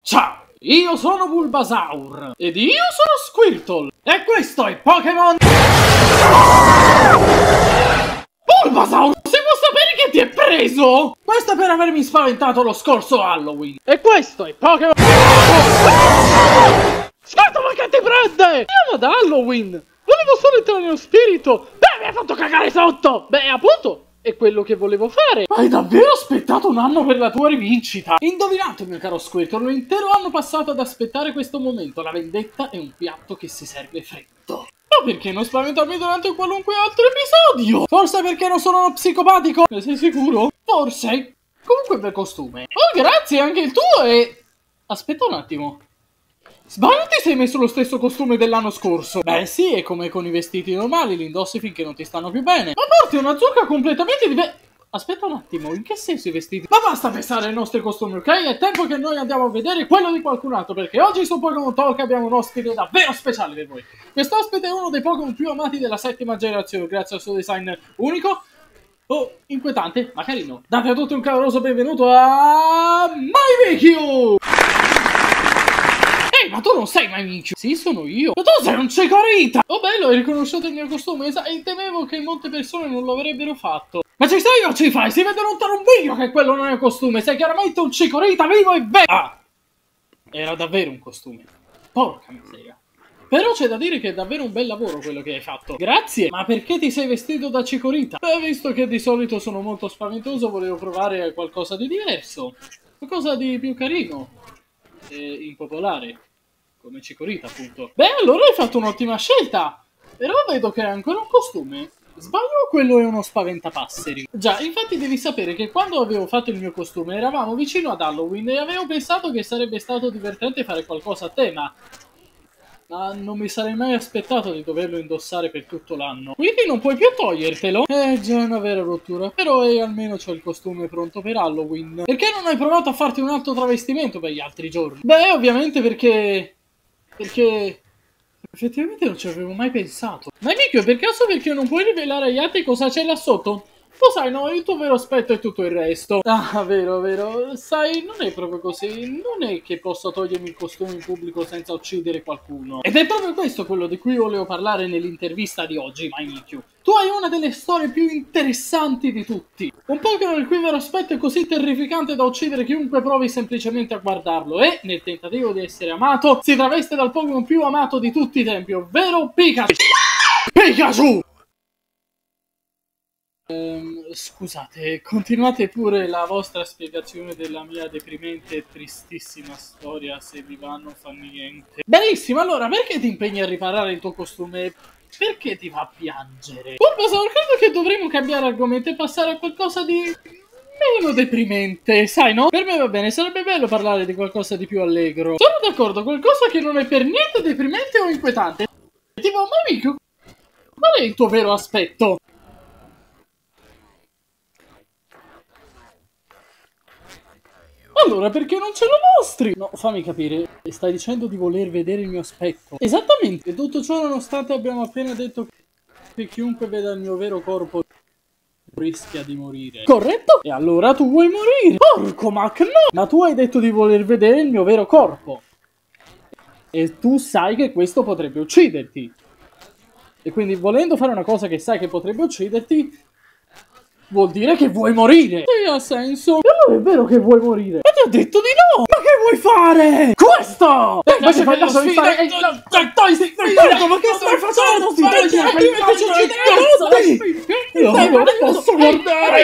Ciao, io sono Bulbasaur ed io sono Squirtle e questo è Pokémon Bulbasaur. Se vuoi sapere che ti è preso? Questo è per avermi spaventato lo scorso Halloween. E questo è Pokémon Squirtle, ma che ti prende? Andiamo ad Halloween. Volevo solo entrare nello spirito. Beh, mi hai fatto cagare sotto. Beh, appunto, è quello che volevo fare. Hai davvero aspettato un anno per la tua rivincita? Indovinato, mio caro Squirtle, un intero anno passato ad aspettare questo momento. La vendetta è un piatto che si serve freddo. Ma perché non spaventarmi durante qualunque altro episodio? Forse perché non sono uno psicopatico? Ne sei sicuro? Forse. Comunque bel costume. Oh, grazie, anche il tuo è... Aspetta un attimo. Sbaglio, ti sei messo lo stesso costume dell'anno scorso? Beh sì, è come con i vestiti normali, li indossi finché non ti stanno più bene. Ma porti una zucca completamente diversa. Aspetta un attimo, in che senso i vestiti? Ma basta pensare ai nostri costumi, ok? È tempo che noi andiamo a vedere quello di qualcun altro, perché oggi su Pokémon Talk abbiamo un ospite davvero speciale per voi. Questo ospite è uno dei Pokémon più amati della 7ª generazione, grazie al suo design unico. Oh, inquietante, ma carino. Date a tutti un caloroso benvenuto a... Maimikyu! Ehi, ma tu non sei Maimikyu? Sì, sono io. Ma tu sei un Chikorita! Oh bello, hai riconosciuto il mio costume e temevo che molte persone non lo avrebbero fatto. Ma ci sei o ci fai? Si vede lontano un video che quello non è un costume. Sei chiaramente un Chikorita vivo e vero. Ah, era davvero un costume. Porca miseria. Però c'è da dire che è davvero un bel lavoro quello che hai fatto. Grazie! Ma perché ti sei vestito da Chikorita? Beh, visto che di solito sono molto spaventoso, volevo provare qualcosa di diverso. Qualcosa di più carino. E impopolare. Come Chikorita, appunto. Beh, allora hai fatto un'ottima scelta. Però vedo che hai ancora un costume. Sbaglio o quello è uno spaventapasseri? Già, infatti devi sapere che quando avevo fatto il mio costume eravamo vicino ad Halloween e avevo pensato che sarebbe stato divertente fare qualcosa a tema. Ma non mi sarei mai aspettato di doverlo indossare per tutto l'anno. Quindi non puoi più togliertelo? Già, è una vera rottura. Però almeno c'ho il costume pronto per Halloween. Perché non hai provato a farti un altro travestimento per gli altri giorni? Beh, ovviamente perché effettivamente non ci avevo mai pensato. Ma Mikio, per caso perché non puoi rivelare agli altri cosa c'è là sotto? Lo sai, no, il tuo vero aspetto è tutto il resto. Ah, vero, vero. Sai, non è proprio così. Non è che posso togliermi il costume in pubblico senza uccidere qualcuno. Ed è proprio questo quello di cui volevo parlare nell'intervista di oggi, Maimikyu. Tu hai una delle storie più interessanti di tutti. Un Pokémon il cui vero aspetto è così terrificante da uccidere chiunque provi semplicemente a guardarlo e, nel tentativo di essere amato, si traveste dal Pokémon più amato di tutti i tempi, ovvero Pikachu. Pikachu! Scusate, continuate pure la vostra spiegazione della mia deprimente e tristissima storia, se vi va non fa niente. Benissimo, allora perché ti impegni a riparare il tuo costume? Perché ti fa piangere? Bulbasaur, credo che dovremmo cambiare argomento e passare a qualcosa di meno deprimente, sai, no? Per me va bene, sarebbe bello parlare di qualcosa di più allegro. Sono d'accordo, qualcosa che non è per niente deprimente o inquietante. Tipo, ma amico, qual è il tuo vero aspetto? Allora, perché non ce lo mostri? No, fammi capire, stai dicendo di voler vedere il mio aspetto. Esattamente, tutto ciò nonostante abbiamo appena detto che chiunque veda il mio vero corpo rischia di morire. Corretto? E allora tu vuoi morire? Porco Mac, no! Ma tu hai detto di voler vedere il mio vero corpo. E tu sai che questo potrebbe ucciderti. E quindi volendo fare una cosa che sai che potrebbe ucciderti, vuol dire che vuoi morire. Sì, ha senso. E allora è vero che vuoi morire. Ma ti ho detto di no. Ma che vuoi fare? Questo! Invece fai caso di fare... Ma che stai facendo? Io non posso guardare.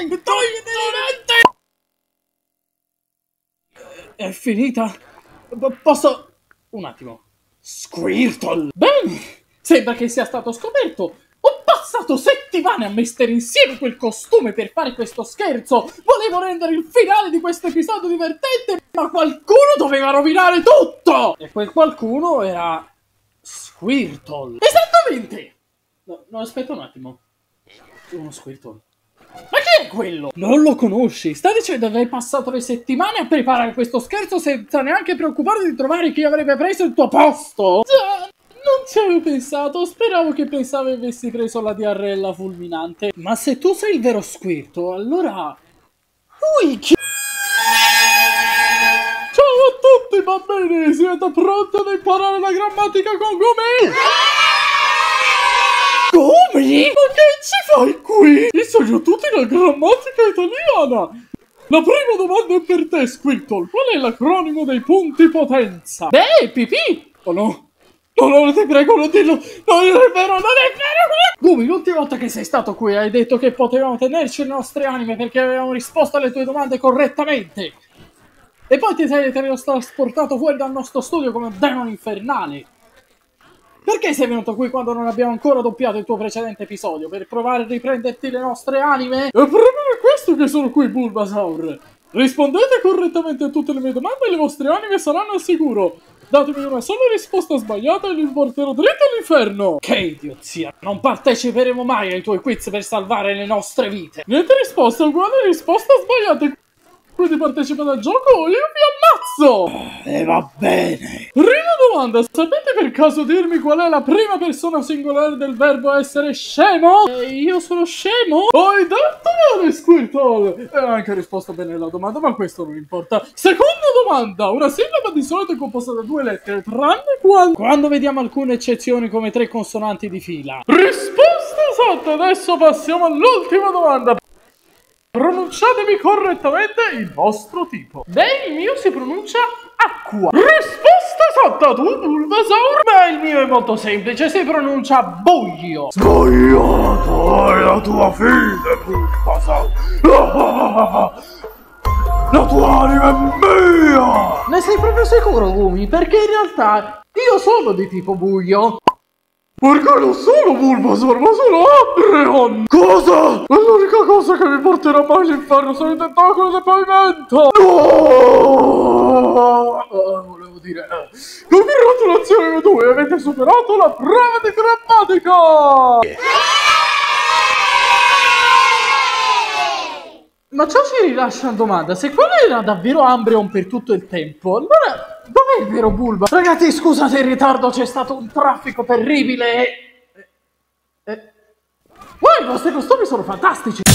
È finita? Posso... Un attimo. Squirtle. Bene. Sembra che sia stato scoperto. Ho passato settimane a mettere insieme quel costume per fare questo scherzo. Volevo rendere il finale di questo episodio divertente, ma qualcuno doveva rovinare tutto! E quel qualcuno era... Squirtle. Esattamente! No, aspetta un attimo. Uno Squirtle. Ma chi è quello? Non lo conosci? Sta dicendo che hai passato le settimane a preparare questo scherzo senza neanche preoccuparti di trovare chi avrebbe preso il tuo posto? Già... Non ci avevo pensato, speravo che pensavi avessi preso la diarrea fulminante. Ma se tu sei il vero Squirtle, allora... Ciao a tutti! tutti bambini, siete pronti ad imparare la grammatica con Gumi? Gumi? Ma che ci fai qui? Insegno tutti la grammatica italiana! La prima domanda è per te, Squirtle. Qual è l'acronimo dei punti potenza? Beh, pipì! Oh no! No, ti prego, non dirlo! Non è vero, non è vero! Gumi, l'ultima volta che sei stato qui hai detto che potevamo tenerci le nostre anime perché avevamo risposto alle tue domande correttamente. E poi ti sei trasportato fuori dal nostro studio come un demone infernale. Perché sei venuto qui quando non abbiamo ancora doppiato il tuo precedente episodio? Per provare a riprenderti le nostre anime? È proprio per questo che sono qui, Bulbasaur! Rispondete correttamente a tutte le mie domande e le vostre anime saranno al sicuro! Datemi una sola risposta sbagliata e vi porterò dritto all'inferno! Che idiozia! Non parteciperemo mai ai tuoi quiz per salvare le nostre vite! Niente risposta uguale a risposta sbagliata! Quindi partecipate al gioco o io vi ammazzo! E va bene! Prima domanda, sapete per caso dirmi qual è la prima persona singolare del verbo essere scemo? Io sono scemo? Hai detto bene, Squirtle! E ho anche risposto bene alla domanda, ma questo non importa. Seconda domanda, una sillaba di solito è composta da 2 lettere, tranne quando vediamo alcune eccezioni come 3 consonanti di fila. Risposta esatta! Adesso passiamo all'ultima domanda. Pronunciatemi correttamente il vostro tipo. Beh, il mio si pronuncia acqua. Risposta esatta, tu, Bulbasaur? Beh, il mio è molto semplice, si pronuncia buio. Sbagliato, è la tua fine, Bulbasaur. La tua anima è mia! Ne sei proprio sicuro, Gumi? Perché in realtà io sono di tipo buio. Perché non sono Bulbasaur, ma sono Umbreon! Cosa? È l'unica cosa che mi porterà mai all'inferno, sono il tentacolo del pavimento! No! Volevo dire... Congratulazioni voi due, avete superato la prova di grammatica! Ma ciò ci rilascia una domanda, se quello era davvero Umbreon per tutto il tempo, allora... Dov'è il vero Bulba? Ragazzi, scusate il ritardo, c'è stato un traffico terribile. Wow, i vostri costumi sono fantastici!